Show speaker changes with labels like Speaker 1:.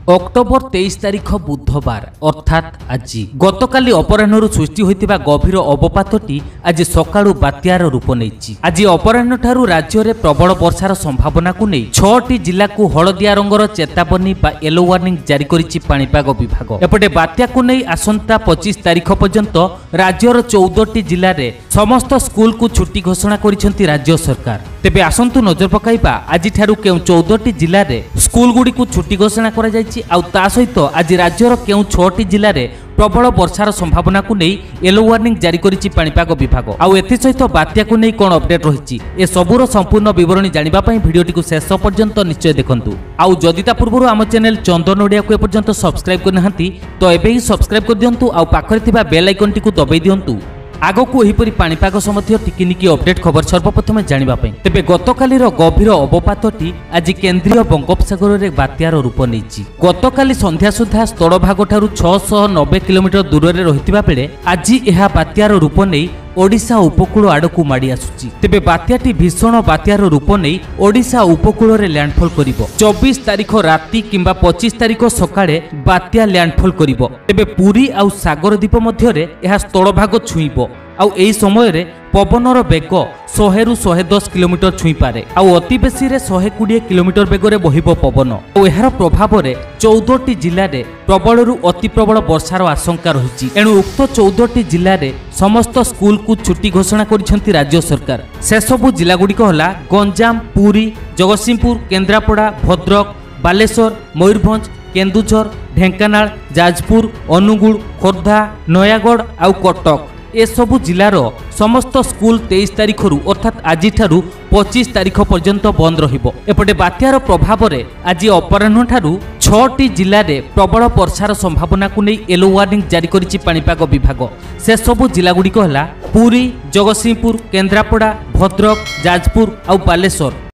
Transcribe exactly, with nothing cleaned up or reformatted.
Speaker 1: October तेईस तारिख बुधवार अर्थात आज गतकाली अपराह्न सृष्टि होइतिबा गभीर अवपातटी आज सकाळु बात्यार रूप नेइछि। आज अपराह्न ठारू राज्य में प्रबल वर्षार संभावना को नहीं छटी जिला को हलदिया रंगर चेतावनी बा येलो वार्निंग जारी करिछि पाणीपाग विभाग। एपटे बात्या को नहीं आसंता पच्चीस तारिख पर्यंत राज्यर चौदह जिले में समस्त स्कूल को छुट्टी घोषणा करिसेंति राज्य सरकार। तेबे आसंतु नजर पकाइबा आज ठारू केउ चौदह जिले में स्कूल गुडी को छुट्टी घोषणा करा जायछि आउ ता सहित आज राज्यर केउ छटी जिले में प्रबल वर्षार संभावना को नहीं येलो वार्निंग जारी करिछि पाणीपाग विभाग। आउ एथि सहित बात्या को नहीं कोन अपडेट रहिछि ए सबुर संपूर्ण विवरणी जानिबा पई भिडियोटी को शेष पर्यंत निश्चय देखंतु। आउ जदि ता पूर्व आम चैनल चंदन ओडिया को एपर्यंत सब्सक्राइब करनाहांती तो एबे ही सब्सक्राइब कर दियंतु आउ पाखरे थिबा बेल आइकन टी को दबाई दियंतु आगको एहिपरि पाणीपाग सम्बन्धी टिकिनिकी अपडेट खबर सर्वप्रथम जानिबा पई। तेबे गतकालीर गभीर अवपातटी आज केंद्रीय बंगोपसागर रे बात्यार रूप नेइछि। गतकाली संध्या सुधा स्थलभाग ठारू छह सौ नब्बे किलोमीटर दूर रे रहितिबा बेले आज एहा बात्यार रूप नेइ ओडिशा उपकूल आड़कू माड़ी आसुछि। तेबे बात्याटी भीषण बात्यार रूप नहीं ओडिशा उपकूल रे लैंडफॉल करिवो। चौबीस तारिख राति किंबा पच्चीस तारिख सकाळे बात्या लैंडफॉल करिवो। तेबे पुरी आउ सागरद्वीप मध्य रे एहा स्थलभाग छुईबो आउ एही समय रे पवनर बेग सौ रु सौ दस किलोमीटर छुई पारे आउ अति बेसी रे सौ बीस किलोमीटर बेगरे बहिबो पवन और एहार प्रभाव रे चौदह टी जिल्ला रे प्रबल रु अति प्रबल वर्षार आशंका रहिछि। एणु उक्त चौदह टी जिल्ला रे समस्त स्कूल को छुट्टी घोषणा करिसेंति राज्य सरकार। से सबु जिला गुडीक हला गंजाम, पुरी, जगतसिंहपुर, केन्द्रापड़ा, भद्रक, बालेश्वर, मयूरभंज, केन्दुझर, ढेंकानाल, जाजपुर, अनुगुल, खोर्धा, नयागढ़ आउ कटक। ए सबु जिलार समस्त स्कूल तेईस तारिख रु अर्थात आज ठारू पच्चीस तारिख पर्यंत बंद रहिबो। एपटे बात्यार प्रभाव रे आज अपराह्न ठारू छटी जिले में प्रबल वर्षार संभावना को नहीं येलो वार्निंग जारी करिछि पाणीपाग विभाग। से सबु जिला गुडीक हला पुरी, जगतसिंहपुर, केन्द्रापड़ा, भद्रक, जाजपुर आउ बालेश्वर।